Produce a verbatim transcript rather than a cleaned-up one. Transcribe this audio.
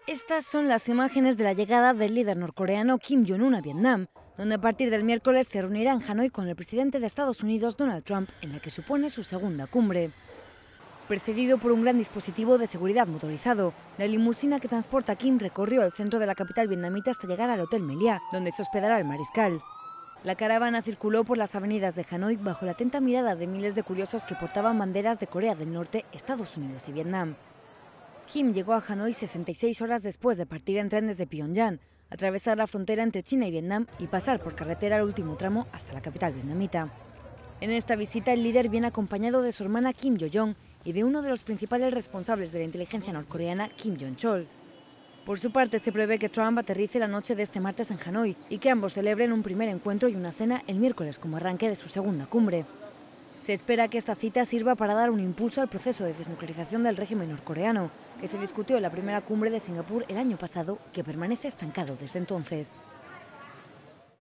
Estas son las imágenes de la llegada del líder norcoreano Kim Jong-un a Vietnam, donde a partir del miércoles se reunirá en Hanoi con el presidente de Estados Unidos, Donald Trump, en la que supone su segunda cumbre. Precedido por un gran dispositivo de seguridad motorizado, la limusina que transporta a Kim recorrió el centro de la capital vietnamita hasta llegar al Hotel Meliá, donde se hospedará el mariscal. La caravana circuló por las avenidas de Hanoi bajo la atenta mirada de miles de curiosos que portaban banderas de Corea del Norte, Estados Unidos y Vietnam. Kim llegó a Hanoi sesenta y seis horas después de partir en tren desde Pyongyang, atravesar la frontera entre China y Vietnam y pasar por carretera el último tramo hasta la capital vietnamita. En esta visita el líder viene acompañado de su hermana Kim Yo-jong y de uno de los principales responsables de la inteligencia norcoreana, Kim Jong-chol. Por su parte, se prevé que Trump aterrice la noche de este martes en Hanoi y que ambos celebren un primer encuentro y una cena el miércoles como arranque de su segunda cumbre. Se espera que esta cita sirva para dar un impulso al proceso de desnuclearización del régimen norcoreano, que se discutió en la primera cumbre de Singapur el año pasado, que permanece estancado desde entonces.